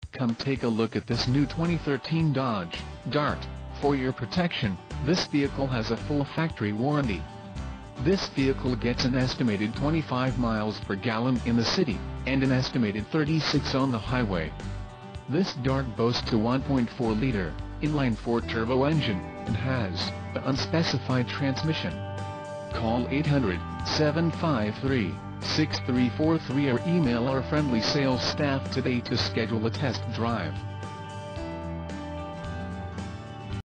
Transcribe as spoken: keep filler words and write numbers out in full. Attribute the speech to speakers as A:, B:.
A: Come take a look at this new twenty thirteen Dodge Dart. For your protection, this vehicle has a full factory warranty. This vehicle gets an estimated twenty-five miles per gallon in the city, and an estimated thirty-six on the highway. This Dart boasts a one point four liter, inline-four turbo engine, and has an unspecified transmission. Call eight hundred, seven five three, six three four three or email our friendly sales staff today to schedule a test drive.